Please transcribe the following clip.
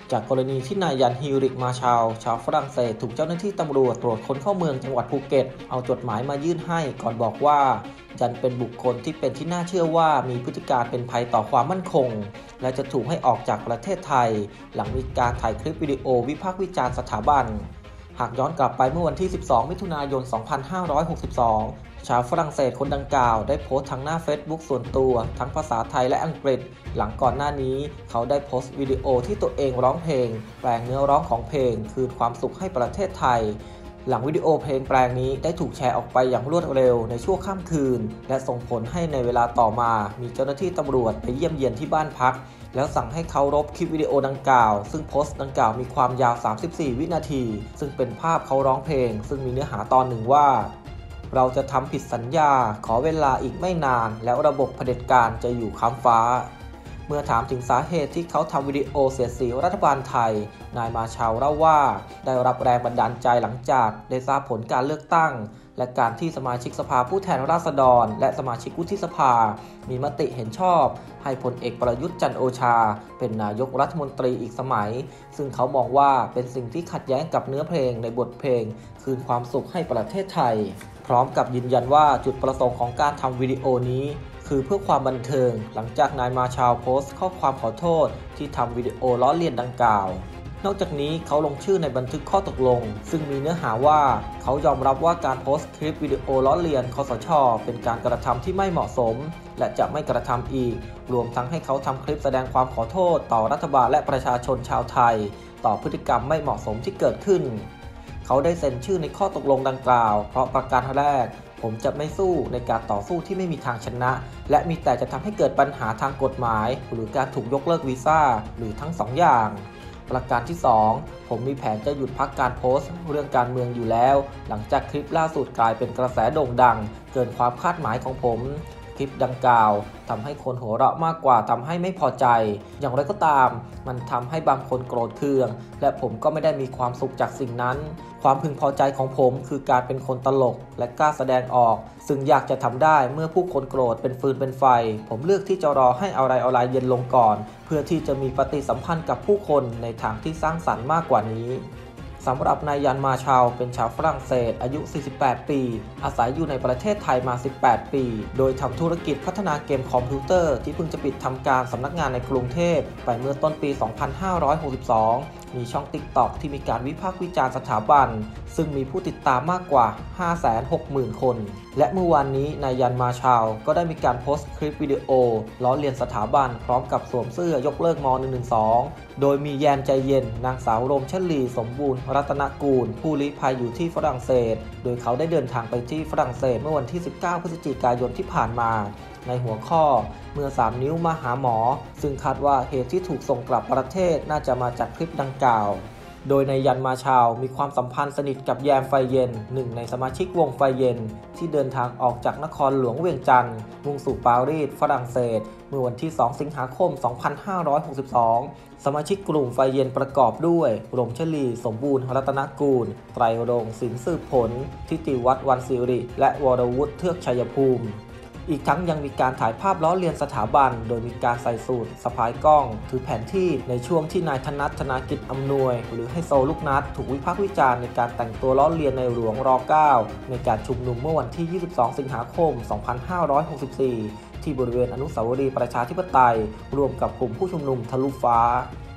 จากกรณีที่นายยันฮิริกมาชาวฝรั่งเศสถูกเจ้าหน้าที่ตำรวจตรวจคนเข้าเมืองจังหวัดภูเก็ตเอาจดหมายมายื่นให้ก่อนบอกว่ายันเป็นบุคคลที่เป็นที่น่าเชื่อว่ามีพฤติการเป็นภัยต่อความมั่นคงและจะถูกให้ออกจากประเทศไทยหลังมีการถ่ายคลิปวิดีโอวิพากษ์วิจารณ์สถาบันหากย้อนกลับไปเมื่อวันที่ 12 มิถุนายน 2562 ชาวฝรั่งเศสคนดังกล่าวได้โพสต์ทางหน้า Facebook ส่วนตัวทั้งภาษาไทยและอังกฤษหลังก่อนหน้านี้เขาได้โพสต์วิดีโอที่ตัวเองร้องเพลงแปลงเนื้อร้องของเพลงคืนความสุขให้ประเทศไทยหลังวิดีโอเพลงแปลงนี้ได้ถูกแชร์ออกไปอย่างรวดเร็วในช่วงค่ำคืนและส่งผลให้ในเวลาต่อมามีเจ้าหน้าที่ตำรวจไปเยี่ยมเยียนที่บ้านพักแล้วสั่งให้เขาลบคลิปวิดีโอดังกล่าวซึ่งโพสต์ดังกล่าวมีความยาว 34 วินาทีซึ่งเป็นภาพเขาร้องเพลงซึ่งมีเนื้อหาตอนหนึ่งว่าเราจะทำผิดสัญญาขอเวลาอีกไม่นานแล้วระบบเผด็จการจะอยู่ค้ำฟ้าเมื่อถามถึงสาเหตุที่เขาทำวิดีโอเสียดสีรัฐบาลไทยนายมาชาวเล่าว่าได้รับแรงบันดาลใจหลังจากได้ทราบผลการเลือกตั้งและการที่สมาชิกสภาผู้แทนราษฎรและสมาชิกวุฒิสภามีมติเห็นชอบให้พลเอกประยุทธ์จันทร์โอชาเป็นนายกรัฐมนตรีอีกสมัยซึ่งเขามองว่าเป็นสิ่งที่ขัดแย้งกับเนื้อเพลงในบทเพลงคืนความสุขให้ประเทศไทยพร้อมกับยืนยันว่าจุดประสงค์ของการทำวิดีโอนี้คือเพื่อความบันเทิงหลังจากนายมาชาวโพสต์ข้อความขอโทษที่ทำวิดีโอล้อเลียนดังกล่าวนอกจากนี้เขาลงชื่อในบันทึกข้อตกลงซึ่งมีเนื้อหาว่าเขายอมรับว่าการโพสต์คลิปวิดีโอล้อเลียนคสช.เป็นการกระทำที่ไม่เหมาะสมและจะไม่กระทำอีกรวมทั้งให้เขาทำคลิปแสดงความขอโทษต่อรัฐบาลและประชาชนชาวไทยต่อพฤติกรรมไม่เหมาะสมที่เกิดขึ้นเขาได้เซ็นชื่อในข้อตกลงดังกล่าวเพราะประการแรกผมจะไม่สู้ในการต่อสู้ที่ไม่มีทางชนะและมีแต่จะทำให้เกิดปัญหาทางกฎหมายหรือการถูกยกเลิกวีซ่าหรือทั้ง2 อย่างประการที่2ผมมีแผนจะหยุดพักการโพสต์เรื่องการเมืองอยู่แล้วหลังจากคลิปล่าสุดกลายเป็นกระแสโด่งดังเกินความคาดหมายของผมคลิปดังกล่าวทำให้คนหัวเราะมากกว่าทำให้ไม่พอใจอย่างไรก็ตามมันทำให้บางคนโกรธเคืองและผมก็ไม่ได้มีความสุขจากสิ่งนั้นความพึงพอใจของผมคือการเป็นคนตลกและกล้าแสดงออกซึ่งอยากจะทำได้เมื่อผู้คนโกรธเป็นฟืนเป็นไฟผมเลือกที่จะรอให้อะไรเย็นลงก่อนเพื่อที่จะมีปฏิสัมพันธ์กับผู้คนในทางที่สร้างสรรค์มากกว่านี้สำหรับนายยันมาชาวเป็นชาวฝรั่งเศสอายุ 48 ปีอาศัยอยู่ในประเทศไทยมา 18 ปีโดยทำธุรกิจพัฒนาเกมคอมพิวเตอร์ที่เพิ่งจะปิดทำการสำนักงานในกรุงเทพไปเมื่อต้นปี 2562 มีช่อง TikTok ที่มีการวิพากษ์วิจารณ์สถาบันซึ่งมีผู้ติดตามมากกว่า 560,000 คนและเมื่อวานนี้นายยันมาชาวก็ได้มีการโพสต์คลิปวิดีโอล้อเลียนสถาบันพร้อมกับสวมเสื้อยกเลิกม.112 โดยมีแยมใจเย็นนางสาวรมชลีสมบูรณ์รัตนกูลผู้ลี้ภัยอยู่ที่ฝรั่งเศสโดยเขาได้เดินทางไปที่ฝรั่งเศสเมื่อวันที่ 19 พฤศจิกายนที่ผ่านมาในหัวข้อเมื่อ3 นิ้วมาหาหมอซึ่งคาดว่าเหตุที่ถูกส่งกลับประเทศน่าจะมาจากคลิปดังกล่าวโดยนายยันมาชาวมีความสัมพันธ์สนิทกับแยมไฟเย็นหนึ่งในสมาชิกวงไฟเย็นที่เดินทางออกจากนครหลวงเวียงจันทร์มุ่งสู่ปารีสฝรั่งเศสเมื่อวันที่ 2 สิงหาคม 2562 สมาชิกกลุ่มไฟเย็นประกอบด้วยรมชลีสมบูรณ์รัตนกูลไตรรงค์สินสืบผลทิติวัฒน์วันศิริและวรวุฒิเทือกชัยภูมิอีกทั้งยังมีการถ่ายภาพล้อเลียนสถาบันโดยมีการใส่สูทสะพายกล้องถือแผนที่ในช่วงที่นายธนัท ธนากิจอำนวยหรือไฮโซลูกนัดถูกวิพากษ์วิจารณ์ในการแต่งตัวล้อเลียนในหลวงร.9 ในการชุมนุมเมื่อวันที่ 22 สิงหาคม 2564 ที่บริเวณอนุสาวรีย์ประชาธิปไตยร่วมกับกลุ่มผู้ชุมนุมทะลุฟ้า